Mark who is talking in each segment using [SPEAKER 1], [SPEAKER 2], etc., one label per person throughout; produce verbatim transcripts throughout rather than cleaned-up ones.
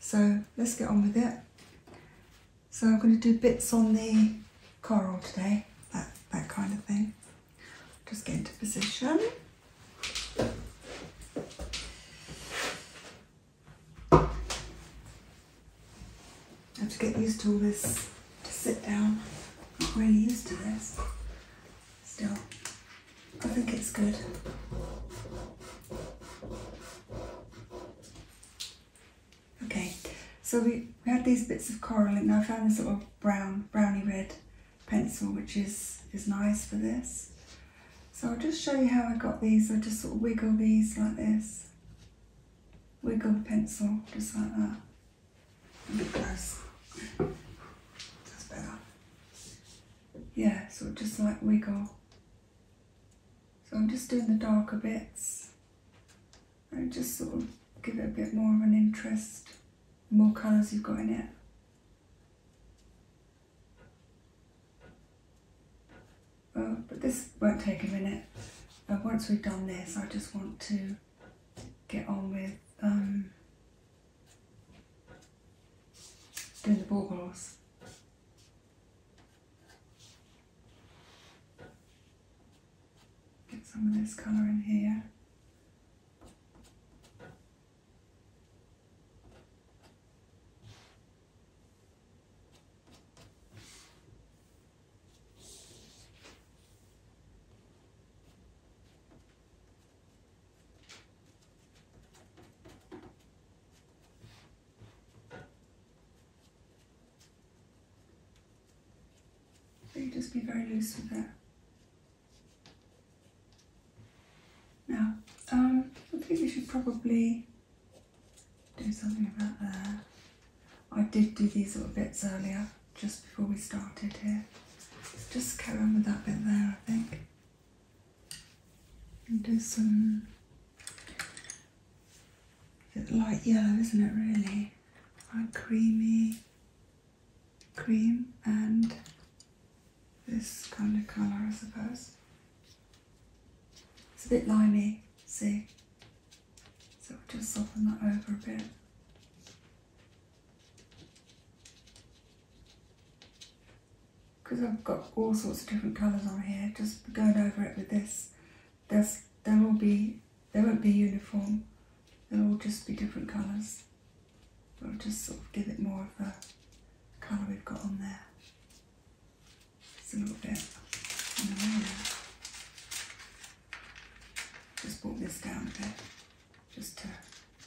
[SPEAKER 1] So let's get on with it. So I'm going to do bits on the coral today, that, that kind of thing. Just get into position. I have to get used to all this, to sit down. Not really used to this. Still, I think it's good. Okay, so we, we had these bits of coral and I found this sort of brown, browny red pencil, which is, is nice for this. So I'll just show you how I got these. I just sort of wiggle these like this. Wiggle the pencil, just like that. A bit close. That's better. Yeah, sort of just like wiggle. So I'm just doing the darker bits. And just sort of give it a bit more of an interest. The more colours you've got in it. Uh, but this won't take a minute. Uh, once we've done this, I just want to get on with um, doing the baubles. Get some of this colour in here. So you just be very loose with it. Now, um, I think we should probably do something about there. I did do these little bits earlier, just before we started here. Just carry on with that bit there, I think. And do some, it's light yellow, isn't it, really? Like creamy cream and this kind of colour, I suppose. It's a bit limey, see? So we'll just soften that over a bit. Because I've got all sorts of different colours on here, just going over it with this, there's, they'll all be, they won't be uniform, they'll all just be different colours. But I'll just sort of give it more of the colour we've got on there. Just a little bit on the way there. Just brought this down a bit, just to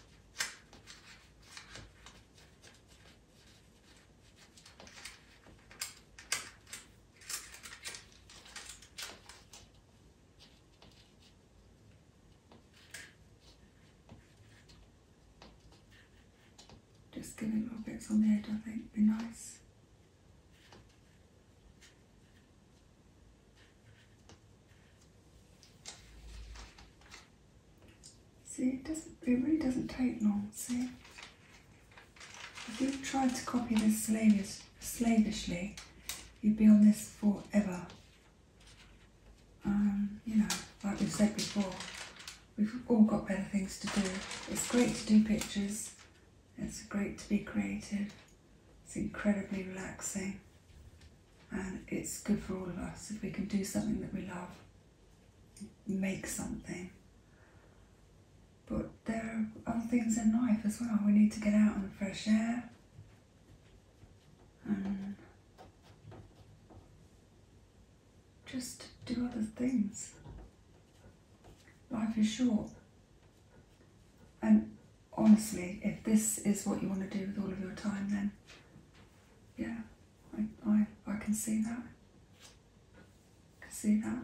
[SPEAKER 1] just giving little bits on the edge, I think, would be nice. See, it doesn't, it really doesn't take long, see? If you tried to copy this slavish, slavishly, you'd be on this forever. Um, you know, like we've said before, we've all got better things to do. It's great to do pictures, it's great to be creative, it's incredibly relaxing, and it's good for all of us if we can do something that we love, make something. But there are other things in life as well. We need to get out in the fresh air and just do other things. Life is short. And honestly, if this is what you want to do with all of your time, then yeah, I, I, I can see that. I can see that.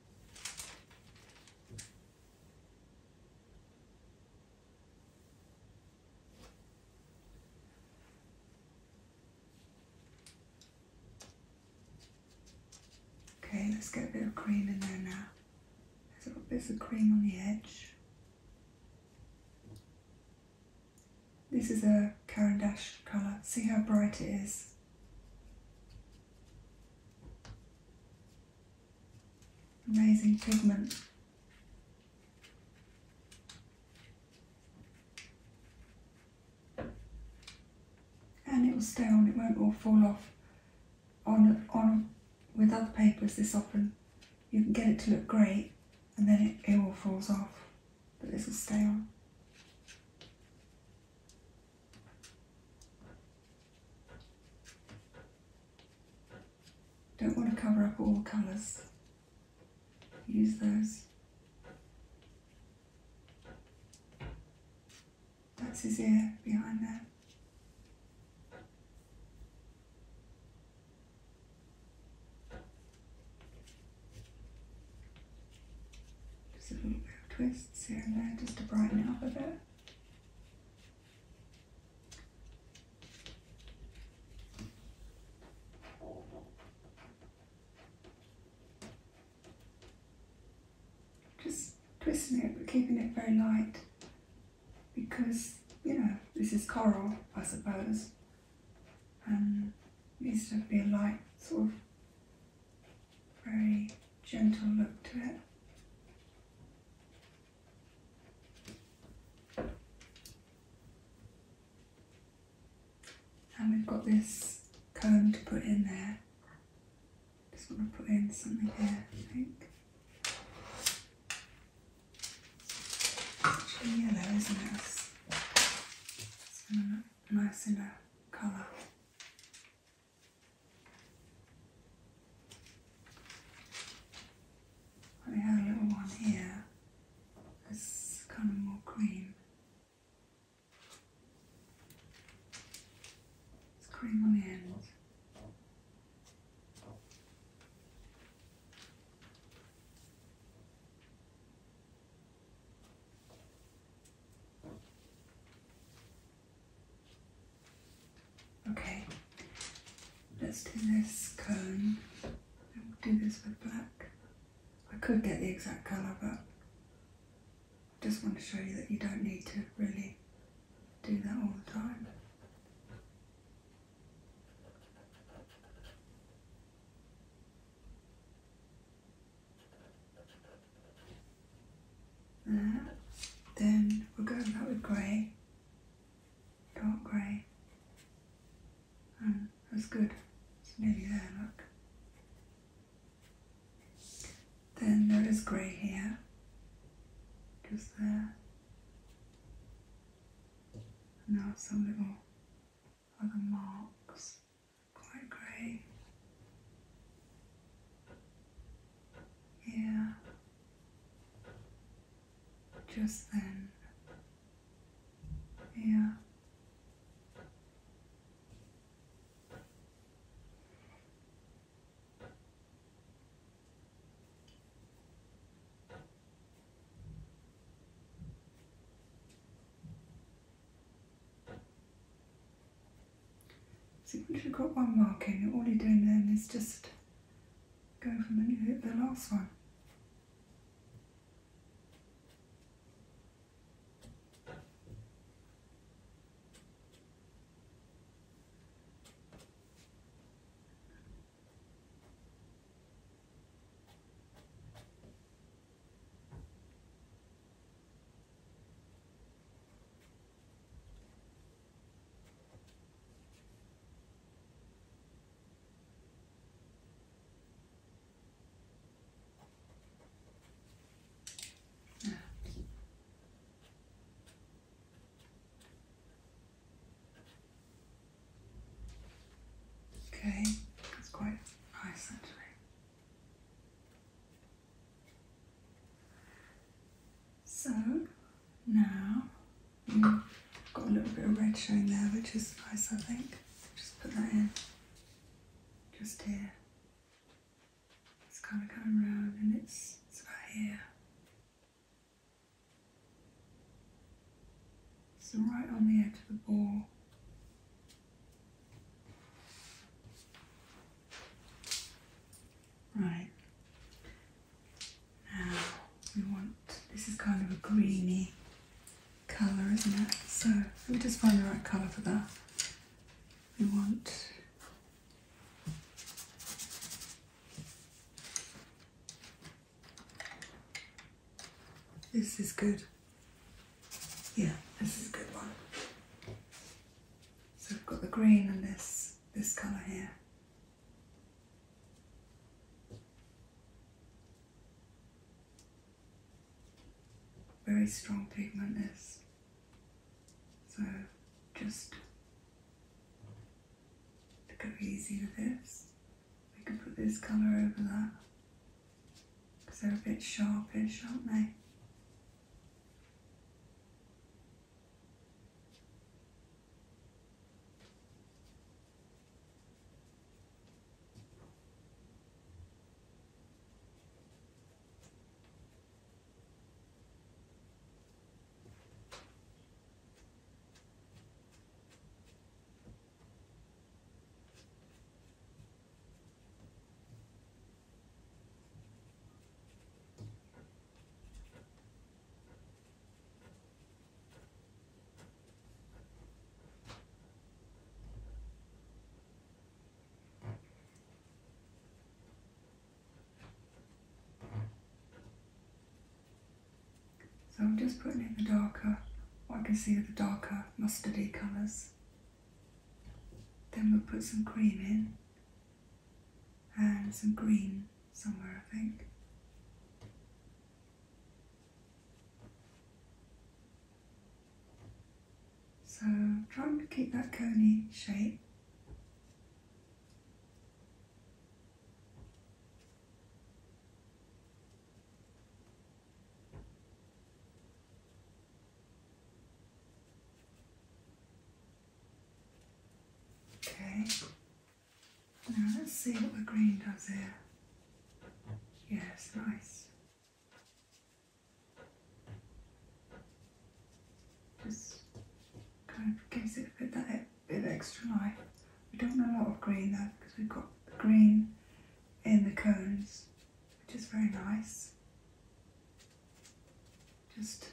[SPEAKER 1] Okay, let's get a bit of cream in there now. There's little bits of cream on the edge. This is a Caran d'Ache colour. See how bright it is? Amazing pigment. stay on, it won't all fall off. On, on with other papers this often, you can get it to look great and then it, it all falls off, but this will stay on. Don't want to cover up all the colours. Use those. That's his ear behind there. Just a little bit of twists here and there just to brighten it up a bit. Just twisting it but keeping it very light, because, you know, this is coral, I suppose, and it needs to be a light, sort of very gentle look to it. And we've got this cone to put in there. Just want to put in something here, I think. It's actually yellow, isn't it? It's nice in a colour. We have a little one here. It's kind of more cream. It's cream on the end. Okay, let's do this cone. And we'll do this with black. I could get the exact colour, but I just want to show you that you don't need to really do that all the time. There. Then we'll go with that with grey, dark grey. And that's good. It's nearly there, look. Then there is grey here, just there. And now some little other marks, quite grey. Here, just then. Here. So once you've got one marking, all you're doing then is just go from the, the last one. Okay, that's quite nice actually. So now we've got a little bit of red showing there, which is nice, I think. Just put that in, just here. It's kind of coming round and it's, it's about here. So right on the edge of the ball. Right, now we want, this is kind of a greeny colour, isn't it? So let me just find the right colour for that. We want, this is good. Yeah, this is a good one. So got the green and this, this colour here. Very strong pigment this. So just to go easy with this, we can put this colour over that because they're a bit sharpish, aren't they? So I'm just putting in the darker, what I can see of the darker mustardy colours. Then we'll put some cream in and some green somewhere, I think. So trying to keep that coney shape. Okay, now let's see what the green does here. Yes, nice. Just kind of gives it a bit, that bit of extra life. We don't want a lot of green though, because we've got the green in the cones, which is very nice. Just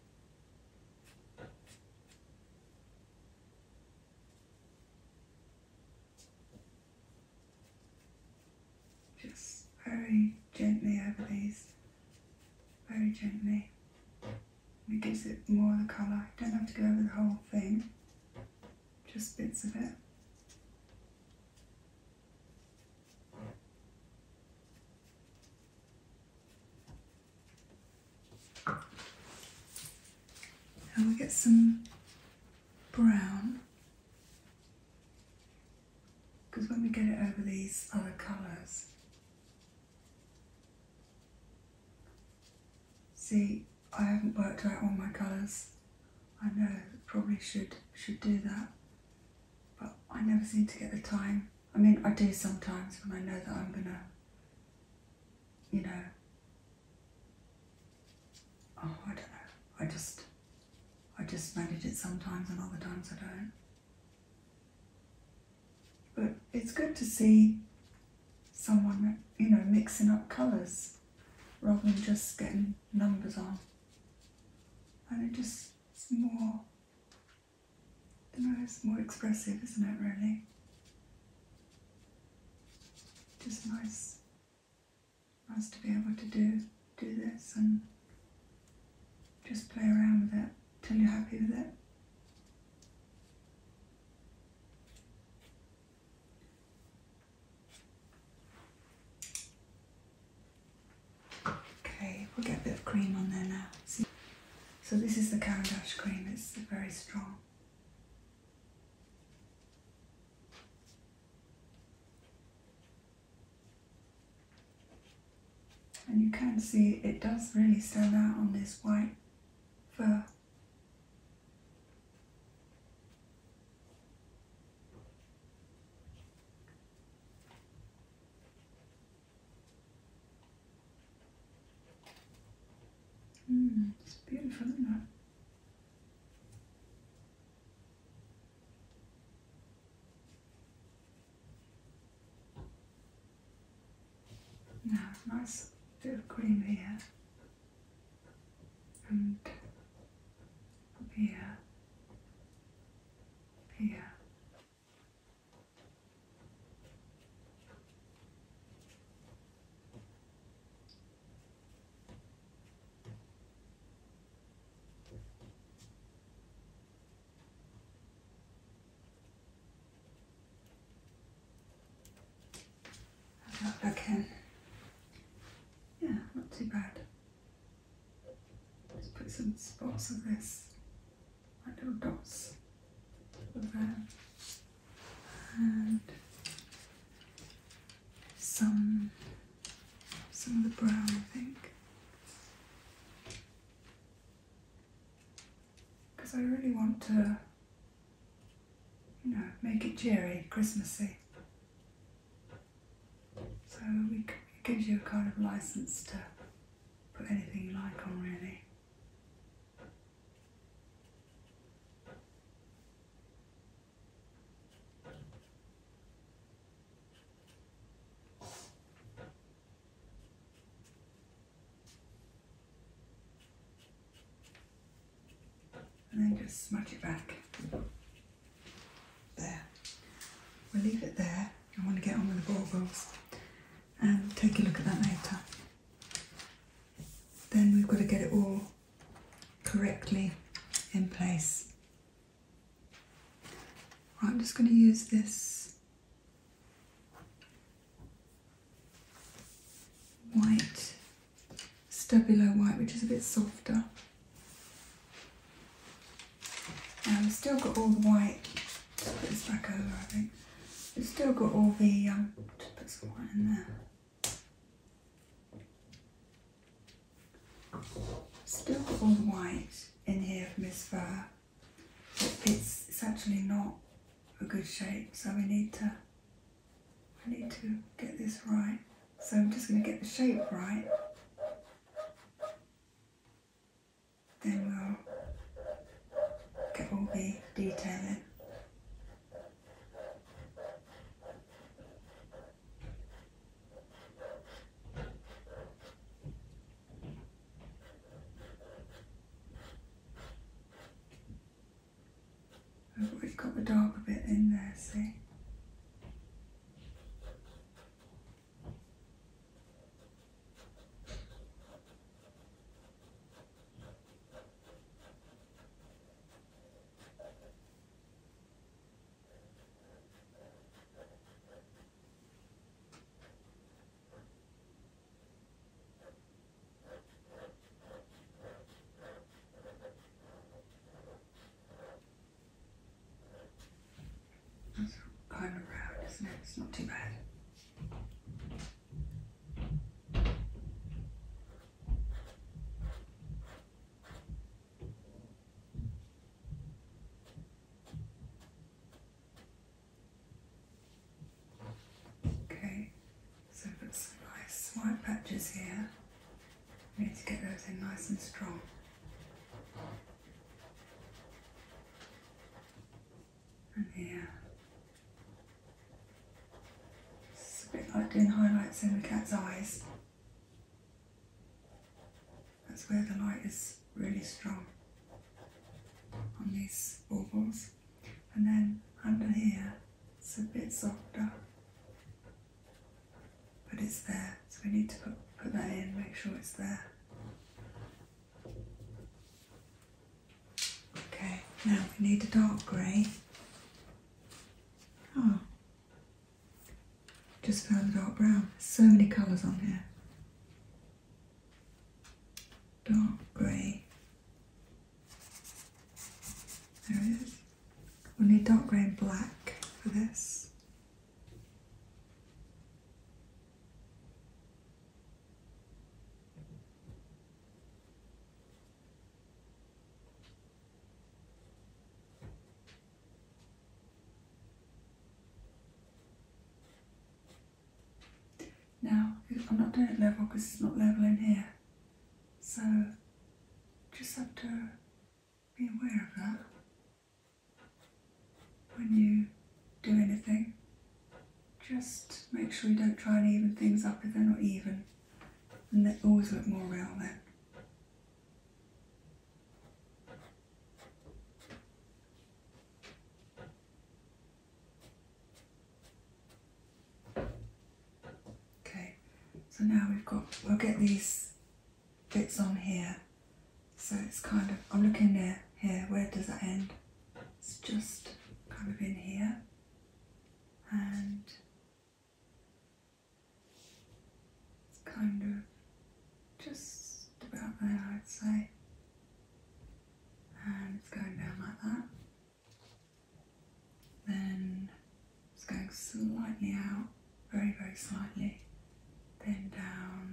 [SPEAKER 1] just very gently over these, very gently. It gives it more of the colour. You don't have to go over the whole thing, just bits of it. And we get some brown, because when we get it over these other colours, see, I haven't worked out all my colours. I know probably should should do that, but I never seem to get the time. I mean, I do sometimes when I know that I'm gonna, you know, oh, I don't know. I just, I just manage it sometimes, and other times I don't. But it's good to see someone, you know, mixing up colours rather than just getting numbers on. And it just, it's more, I don't know, it's more expressive, isn't it, really? Just nice, nice to be able to do, do this and just play around with it till you're happy with it. Okay, we'll get a bit of cream on there now. See? So this is the Caran d'Ache cream, it's very strong. And you can see it does really stand out on this white fur. Mm, it's beautiful, isn't it? Now, nice bit of cream here, and up here, up here. that back in. Yeah, not too bad. Let's put some spots of this, like little dots of there, and some some of the brown, I think, because I really want to, you know, make it cheery, Christmassy. So we, it gives you a kind of license to put anything you like on, really. And then just smudge it back. There. We'll leave it there. I want to get on with the baubles and take a look at that later. Then we've got to get it all correctly in place. Right, I'm just going to use this white, Stabilo white, which is a bit softer. And we've still got all the white. Let's put this back over, I think. We've still got all the, um, just put some white in there. Still got all the white in here from his fur. It's, it's actually not a good shape, so we need to, we need to get this right. So I'm just going to get the shape right. Then we'll get all the detail in. I've already got the darker bit in there, see? That's kind of round, isn't it? It's not too bad. Okay, so I've got some nice white patches here. We need to get those in nice and strong. And here. It's a bit like doing highlights in the cat's eyes. That's where the light is really strong on these baubles. And then under here, it's a bit softer, but it's there. So we need to put, put that in, make sure it's there. Okay, now we need a dark grey. Oh, just found a dark brown. There's so many colours on here. Dark grey. There it is. We'll need dark grey and black for this. Now, I'm not doing it level because it's not level in here. So, just have to be aware of that when you do anything. Just make sure you don't try and even things up if they're not even, and they always look more real then. Okay, so now we've got, we'll get these bits on here. So it's kind of, I'm looking there, here, where does that end? It's just kind of in here. And kind of just about there, I'd say. And it's going down like that. Then it's going slightly out, very, very slightly. Then down.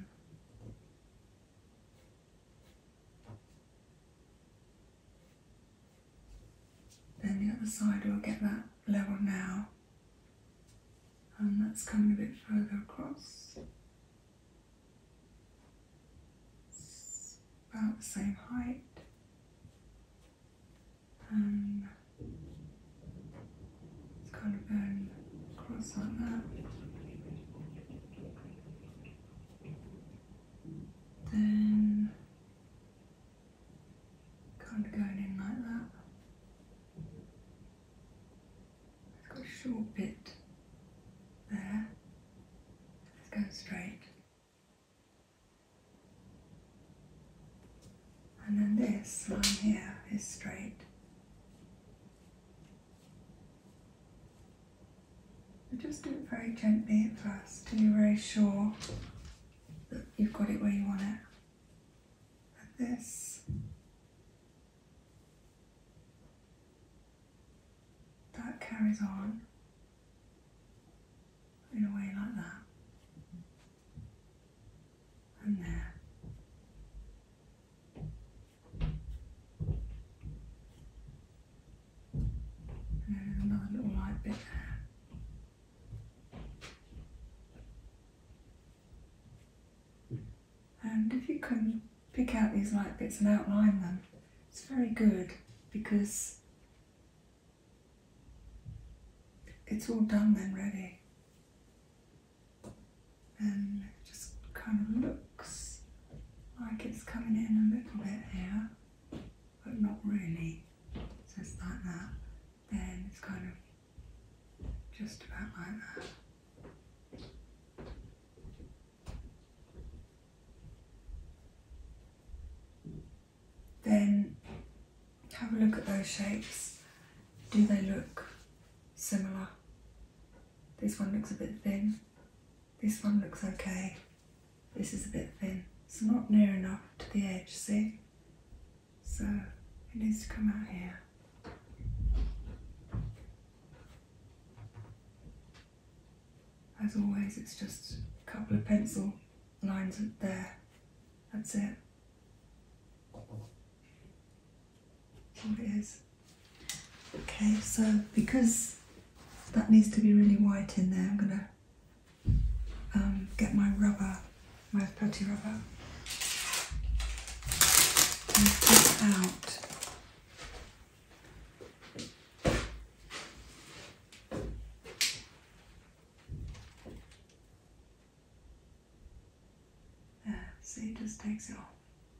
[SPEAKER 1] Then the other side will get that level now. And that's coming a bit further across. It's about the same height. And it's kind of going across like that. Then kind of going in like that. It's got a short bit there. Let's go straight. And then this line here is straight. So just do it very gently at first till you're very sure that you've got it where you want it. Like this. That carries on in a way like that. And there. And then there's another little light bit there. And if you can pick out these light bits and outline them, it's very good because it's all done then, ready. And it just kind of looks like it's coming in a little bit here, but not really. So it's like that. Then it's kind of just about like that. Then have a look at those shapes. Do they look similar? This one looks a bit thin. This one looks okay. This is a bit thin. It's not near enough to the edge, see? So it needs to come out here. As always, it's just a couple of pencil lines there. That's it. That's all it is. Okay, so because that needs to be really white in there, I'm gonna um, get my rubber, my putty rubber, and put out. There, see, it just takes it off.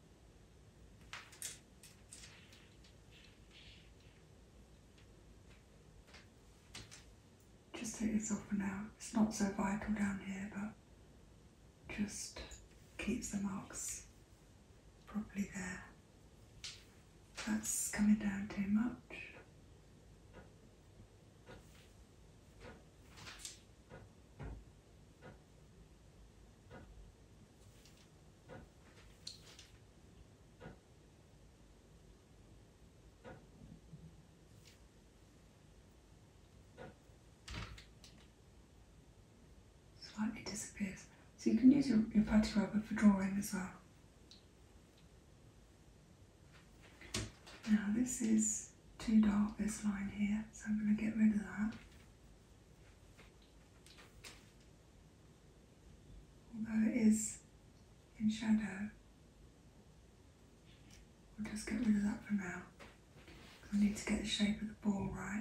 [SPEAKER 1] Just take this off for now. It's not so vital down here, but just keeps the marks properly there. That's coming down too much. Slightly disappears. So you can use your, your putty rubber for drawing as well. Now this is too dark, this line here, so I'm going to get rid of that. Although it is in shadow, we'll just get rid of that for now. I need to get the shape of the ball right.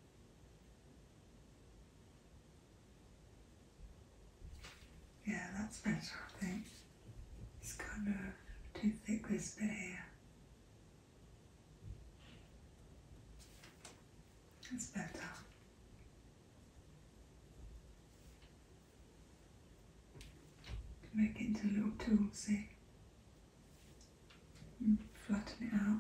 [SPEAKER 1] Yeah, that's better, I think. It's kind of too thick, this bit here. That's better. Make it into a little tool, see? And flatten it out.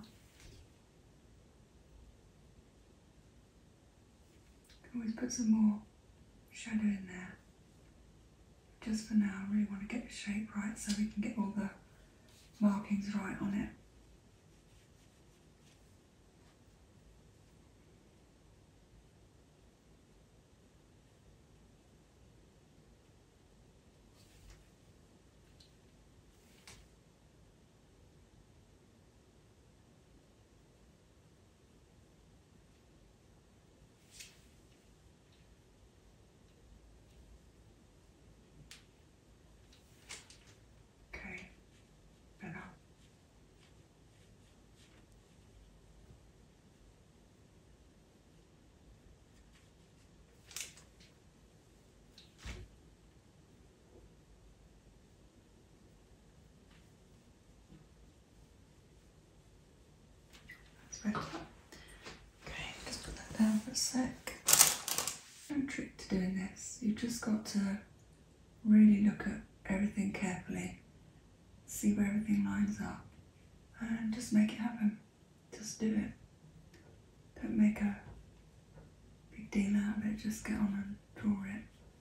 [SPEAKER 1] Always put some more shadow in there. just for now, I really want to get the shape right so we can get all the markings right on it. Okay, better. That's better. Okay, just put that down for a sec. No trick to doing this. You've just got to really look at everything carefully, see where everything lines up, and just make it happen. Just do it. Don't make a big deal out of it, just get on and draw it.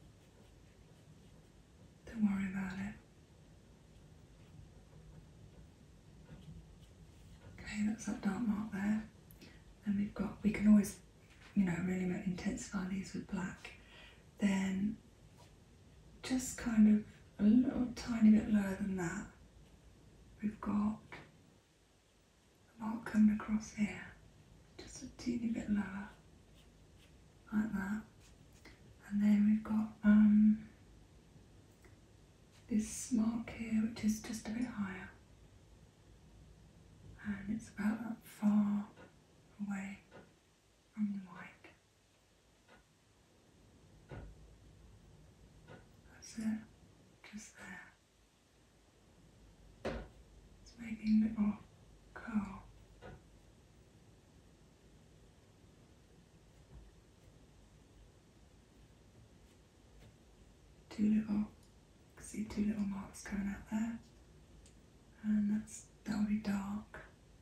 [SPEAKER 1] Don't worry about it. Okay, that's that dark mark there. And we've got, we can always, you know, really intensify these with black. Then just kind of a little tiny bit lower than that, we've got a mark coming across here. Just a teeny bit lower, like that. And then we've got um, this mark here, which is just a bit higher. And it's about that far away from the white. That's it, just there. It's making a little curl. Two little, see two little marks coming out there. And that's, that will be dark.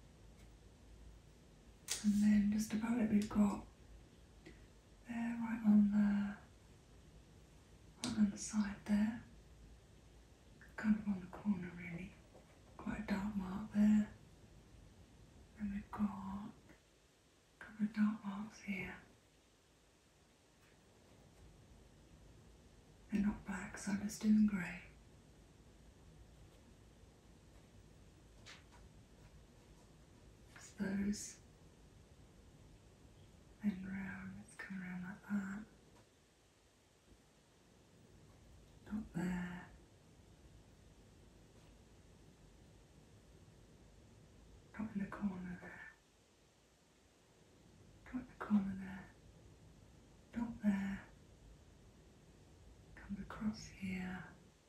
[SPEAKER 1] And then just above it we've got there, right on the right on the side there, kind of on the corner really, quite a dark mark there. And we've got a couple of dark marks here. They're not black, so I'm just doing grey. It's those. Then round, it's coming around like that. Not there. Not in the corner there. Not in the corner there. Not there. Comes across here.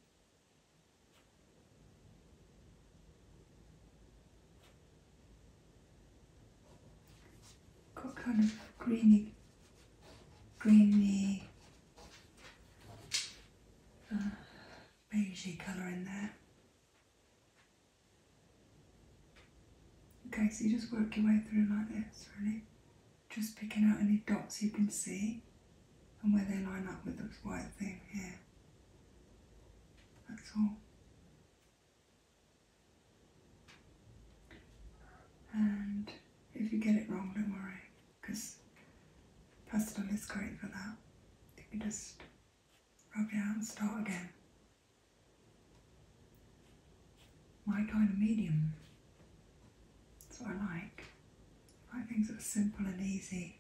[SPEAKER 1] Got kind of greeny, greeny, uh, beigey colour in there. Okay, so you just work your way through like this, really. Just picking out any dots you can see and where they line up with this white thing here. That's all. And if you get it wrong, don't worry, because pastel is great for that. You can just rub it out and start again. My kind of medium. That's what I like. I like things that are simple and easy.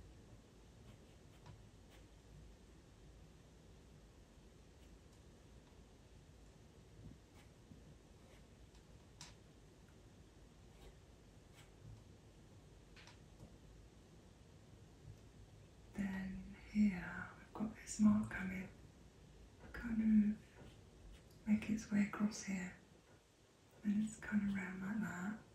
[SPEAKER 1] Then here we've got this mark coming, kind of make its way across here, and it's kind of round like that.